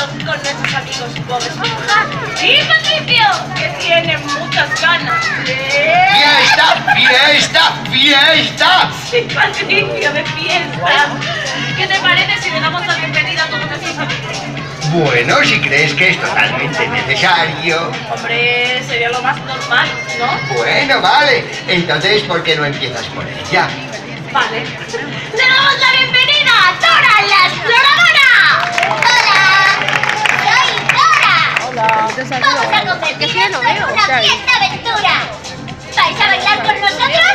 ratito con nuestros amigos Bob Esponja y Patricio, que tienen muchas ganas de... ¡Fiesta! ¡Fiesta! ¡Fiesta! Sí, Patricio, de fiesta. ¿Qué te parece si le damos la bienvenida a todos nuestros amigos? Bueno, si crees que es totalmente necesario. Hombre, sería lo más normal, ¿no? Bueno, vale. Entonces, ¿por qué no empiezas por ella? Vale. ¡Le damos la bienvenida a Dora la Exploradora! ¡Hola! ¡Soy Dora! Hola, te saludo. Vamos a convertirnos en una fiesta aventura. ¿Vais a bailar con nosotros?